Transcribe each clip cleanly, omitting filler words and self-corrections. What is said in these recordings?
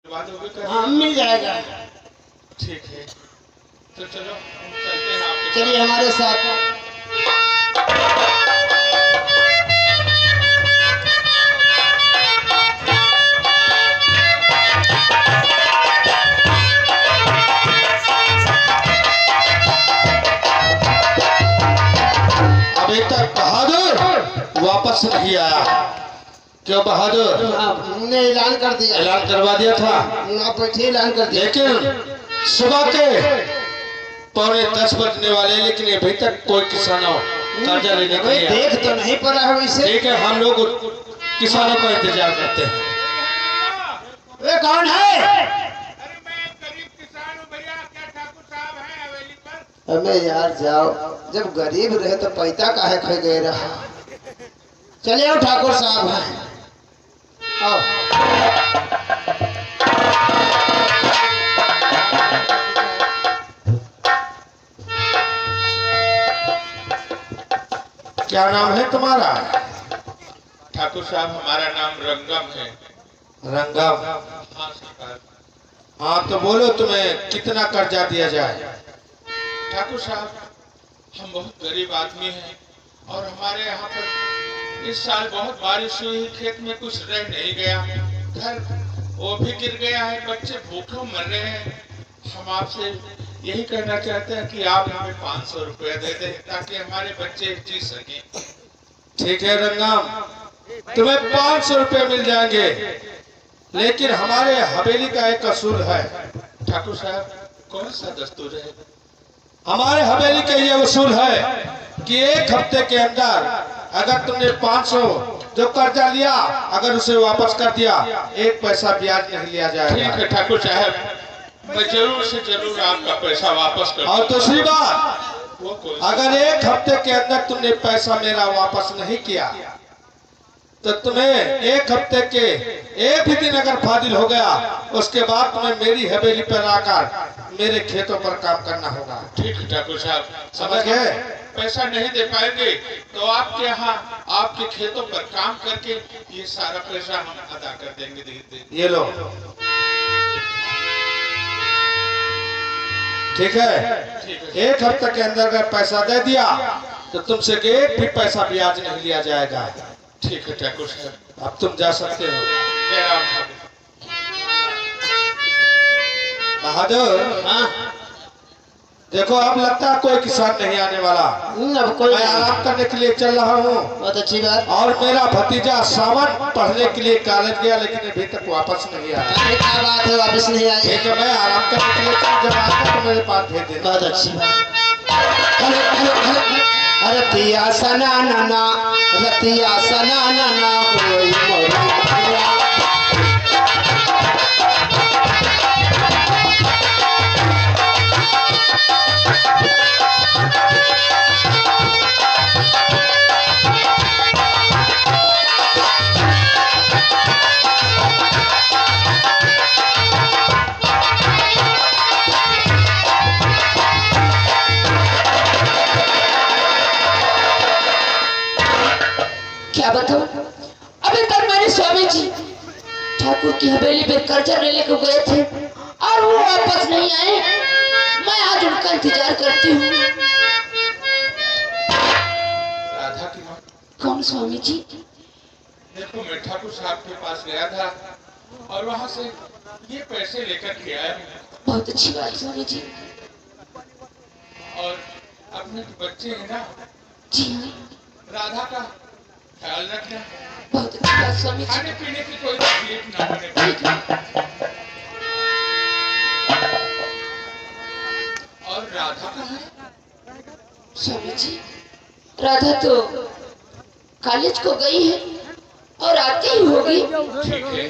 हाँ मिल जाएगा। ठीक है तो चलो चलते हैं आपके चलिए हमारे साथ। अभी तक बहादुर वापस नहीं आया। क्यों बहादुर? हमने ऐलान कर दिया। ऐलान करवा दिया था। आप बैठे ऐलान कर दिया। लेकिन सुबह के 9:45 बजने वाले, लेकिन अभी तक कोई किसानों कर्जा लेने के लिए देख तो नहीं पड़ा है वैसे। ठीक है, हम लोग किसानों का इंतजार करते हैं। वे कौन है? अरे मैं गरीब किसान हूँ भैया। क्या ठाकुर साहब हैं हवेली पर? अबे यार जाओ, जब गरीब रहे तो पैसा काहे खो गए रहा। चले आओ, ठाकुर साहब हैं। आओ। क्या नाम है तुम्हारा? ठाकुर साहब हमारा नाम रंगम है। रंगम? हाँ सरकार। हाँ तो बोलो तुम्हें कितना कर्जा दिया जाए? ठाकुर साहब हम बहुत गरीब आदमी हैं और हमारे यहाँ पर इस साल बहुत बारिश हुई, खेत में कुछ रह नहीं गया, घर वो भी गिर गया है, बच्चे भूखों मर रहे हैं। हम आपसे यही कहना चाहते हैं कि आप हमें 500 रुपया दे दें ताकि हमारे बच्चे जी सकें। ठीक है रंगम, तुम्हें 500 रुपये मिल जाएंगे, लेकिन हमारे हवेली का एक असूल है। ठाकुर साहब कौन सा दस्तूर है? हमारे हवेली का ये उसूल है कि 1 हफ्ते के अंदर अगर तुमने 500 जो कर्जा लिया, अगर उसे वापस कर दिया, 1 पैसा ब्याज नहीं लिया जाएगा। ठीक है ठाकुर साहब, मैं जरूर से जरूर आपका पैसा वापस कर। और दूसरी बात, वो कौन? अगर 1 हफ्ते के अंदर तुमने पैसा मेरा वापस नहीं किया तो तुम्हें 1 हफ्ते के एक भी दिन अगर फाजिल हो गया, उसके बाद तुम्हें मेरी हवेली पर आकर मेरे खेतों पर काम करना होगा। ठीक है ठाकुर साहब, समझ गए? पैसा नहीं दे पाएंगे तो आपके यहाँ आपके खेतों पर काम करके ये सारा पैसा हम अदा कर देंगे। ये लो। ठीक है, 1 हफ्ते के अंदर अगर पैसा दे दिया तो तुमसे 1 भी पैसा ब्याज नहीं लिया जाएगा। ठीक है ठाकुर साहब, अब तुम जा सकते हो। जय राम ठाकुर। बहादुर, हाँ देखो अब लगता है कोई किसान नहीं आने वाला। अब कोई मैं आराम करने के लिए चल रहा हूँ। बहुत अच्छी बात। और मेरा भतीजा सावन पढ़ने के लिए कॉलेज गया, लेकिन अभी तक वापस नहीं आया। अरे क्या बात है, वापस नहीं आई? ठीक है, मैं आराम करने के लिए जब आता तो मेरे पास भेज देना। बहुत अच्छी बात। अरे रतिया सना नना, रतिया सना नना कोई मोरा। क्या बताऊं, अभी तक मेरे स्वामी जी ठाकुर की हवेली पे कर्जा लेने को गए थे और वो वापस नहीं आए। मैं आज उनका इंतजार करती हूँ। राधा की माँ? कौन स्वामी जी? देखो मैं ठाकुर साहब के पास गया था और वहाँ से ये पैसे लेकर के आया बहुत अच्छी बात स्वामी जी। और अपने जो बच्चे हैं ना, जी हाँ, राधा का ख्याल रखना। बहुत अच्छी बात स्वामी जी। खाने पीने की कोई तकलीफ ना होने पाए। ठीक है। और राधा कहाँ है? स्वामी जी, राधा तो कॉलेज को गई है और आती ही होगी। ठीक है।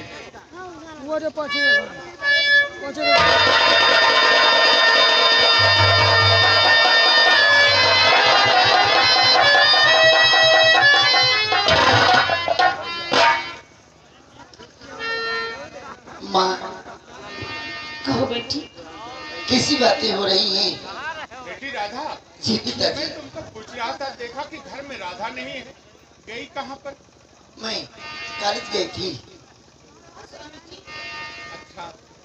माँ, कहो बेटी, कैसी बातें हो रही हैं? बेटी राधा, जी पिताजी। मैं तुमको पूछ रहा था, देखा कि घर में राधा नहीं है, गई कहाँ पर? मैं कॉलेज गई थी। अच्छा,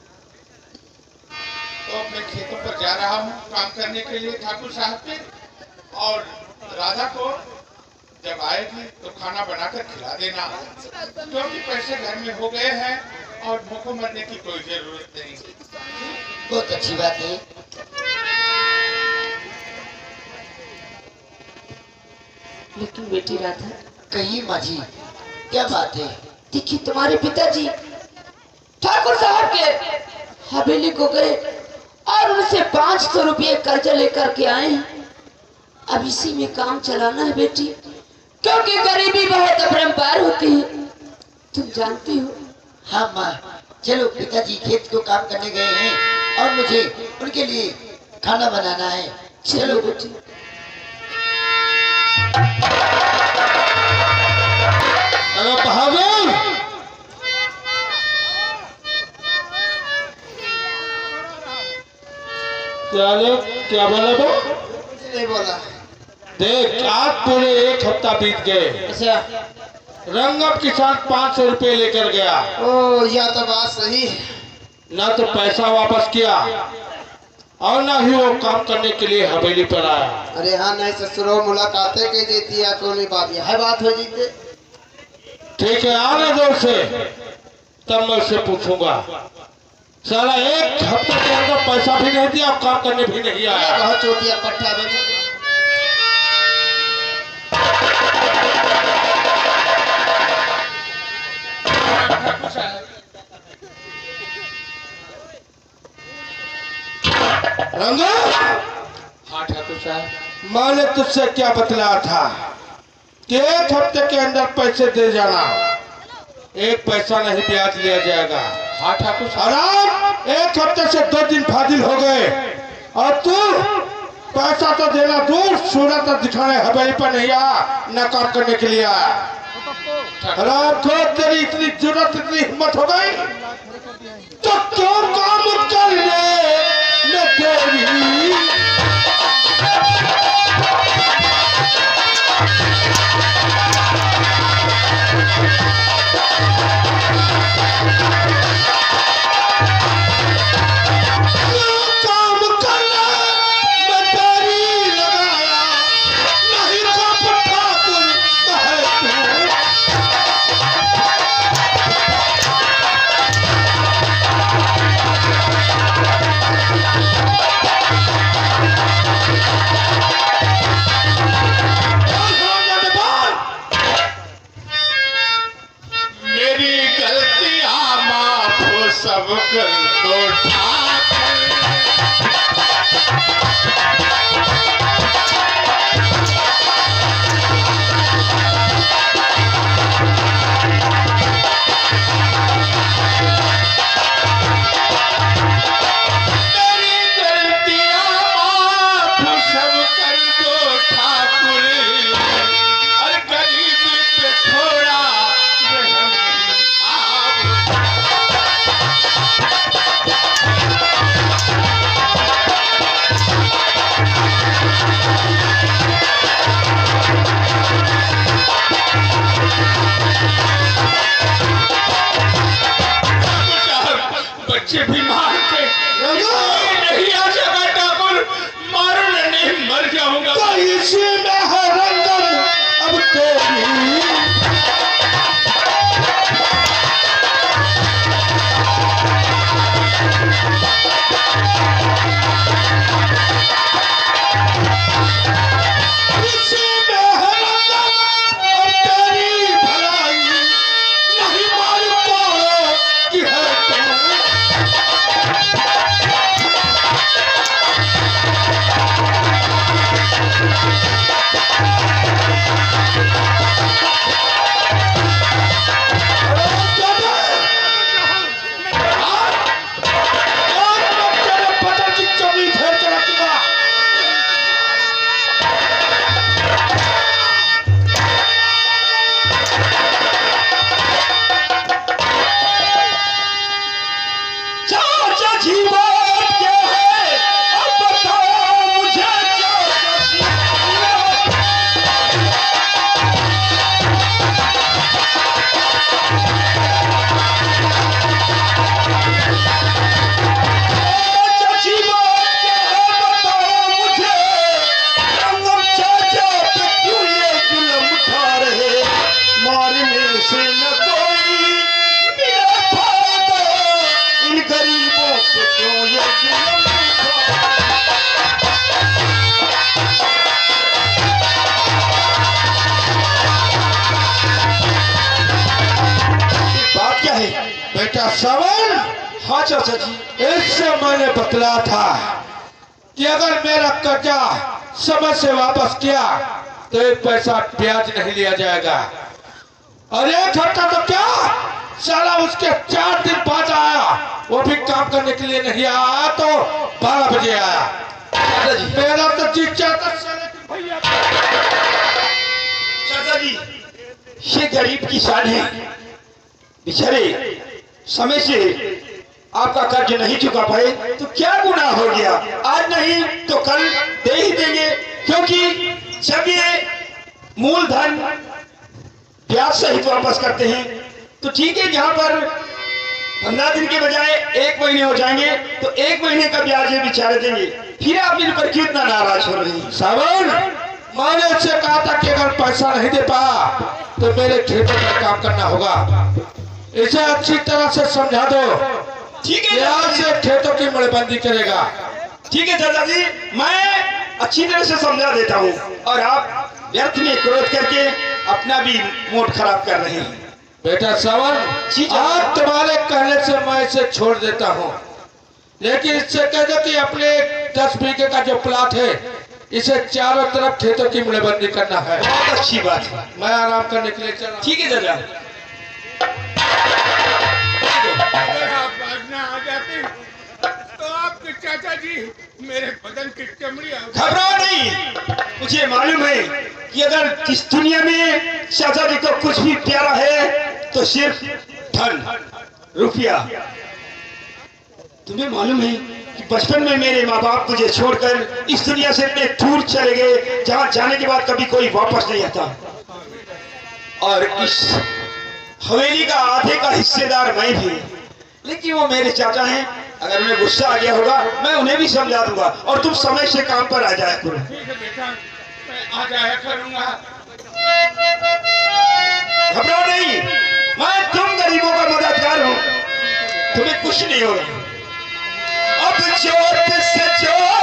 मैं खेतों पर जा रहा हूँ काम करने के लिए ठाकुर साहब के, और राधा को जब आएगी तो खाना बनाकर खिला देना, क्योंकि पैसे घर में हो गए हैं और भूखों मरने की कोई जरूरत नहीं। बहुत अच्छी बात है। लेकिन बेटी राधा, कहीं माँ जी क्या बात है? देखिए तुम्हारे पिताजी ठाकुर साहब के हवेली को गए और उनसे 500 रुपये कर्जा लेकर के आए हैं। अब इसी में काम चलाना है बेटी, क्योंकि गरीबी बहुत अपरंपार होती है, तुम जानती हो। हाँ माँ, चलो पिताजी खेत को काम करने गए हैं और मुझे उनके लिए खाना बनाना है। चलो बेटी। अरे बहादुर, क्या बोला वो? नहीं बोला। देख, आज पूरे 1 हफ्ता बीत गए। अच्छा। रंगम किसान 500 रुपये लेकर गया। ओ, यह तो बात सही है। ना तो पैसा वापस किया और ना ही वो काम करने के लिए हवेली पर आया। अरे हाँ, नहीं ससुरो मुलाकातें के देती है, कोई बात यह है, बात हो जीते। ठीक है, आने दो उसे, तब मैं उससे पूछूंगा। साला 1 हफ्ते के अंदर पैसा भी नहीं दिया और काम करने भी नहीं आया। बहुत चोटिया पट्टा बेटा। ठाकुर साहब, रंगा, हाँ ठाकुर साहब, मैंने तुझसे क्या बतलाया था कि 1 हफ्ते के अंदर पैसे दे जाना, 1 पैसा नहीं ब्याज लिया जाएगा। हाँ ठाकुर साहब। आराम, 1 हफ्ते से 2 दिन फाजिल हो गए और तू पैसा तो देना दूर, सूरत तो दिखाने हवेली पर नहीं आया, न काम करने के लिए आया। रात को तेरी इतनी जरूरत, इतनी हिम्मत हो गई तो क्यों काम करने न तेरी। सब कर दो ठाकुर। मेरी गलतियां माफ सब कर दो ठाकुर, और गरीबी पे थोड़ा रहम आप। बच्चे भी मार के नहीं आ सका ठाकुर, मारो नहीं मर जाऊंगा। तो इसी में है रंगम अब तेरी। इसी में है रंगम अब तेरी भलाई, नहीं मालूम कि है तू। जीवन कि तू ये जुल्म बात क्या है बेटा श्रवण, हाँ चाचा जी, इससे मैंने बतला था कि अगर मेरा कर्जा समय से वापस किया तो एक पैसा ब्याज नहीं लिया जाएगा, और एक हफ्ता तो क्या साला उसके 4 दिन बाद आया, वो भी काम करने के लिए नहीं आया तो 12 बजे आया। चाचा जी, मेरा तो जी चाहता साले कि भैया चाचा जी, ये गरीब किसान है बेचारे, समय से आपका कर्ज नहीं चुका पाए तो क्या गुनाह हो गया, आज नहीं तो कल दे ही देंगे, क्योंकि जब ये मूलधन ब्याज सहित वापस करते हैं तो ठीक है, जहां पर 15 दिन के बजाय 1 महीने हो जाएंगे तो 1 महीने का ब्याज ये बेचारे देंगे, फिर आप इन पर क्यों इतना नाराज हो रहे हैं? श्रवण, मैंने इससे कहा था कि अगर पैसा नहीं दे पाया तो मेरे खेतों में काम करना होगा, इसे अच्छी तरह से समझा दो। ठीक है यहाँ से खेतों की मड़बंदी करेगा। ठीक है चाचा जी, मैं अच्छी तरह से समझा देता हूँ, और आप व्यर्थ में क्रोध करके अपना भी मूड खराब कर रहे हैं। बेटा श्रवण, आज तुम्हारे कहने से मैं इसे छोड़ देता हूँ, लेकिन इससे कह दो कि अपने 10 बीघे का जो प्लाट है इसे चारों तरफ खेतों की मड़बंदी करना है। बहुत अच्छी बात है, मैं आराम करने के लिए चला। ठीक है चाचा। अगर आप बाज ना आ जाते तो आपके चाचा जी मेरे बदन की चमड़ी घबराओ नहीं, मुझे मालूम है कि अगर इस दुनिया में चाचा जी को कुछ भी प्यारा है तो सिर्फ धन रुपया। तुम्हें मालूम है कि बचपन में मेरे माँ बाप मुझे छोड़कर इस दुनिया से इतने दूर चले गए जहाँ जाने के बाद कभी कोई वापस नहीं आता, और इस हवेली का आधे का हिस्सेदार मैं भी, लेकिन वो मेरे चाचा हैं, अगर उन्हें गुस्सा आ गया होगा मैं उन्हें भी समझा दूंगा, और तुम समय से काम पर आ जाया करो। ठीक है बेटा, मैं आ जाया करूंगा। घबराओ नहीं, मैं तुम गरीबों का मददगार हूँ, तुम्हें कुछ नहीं होगा। अब जोत से जोत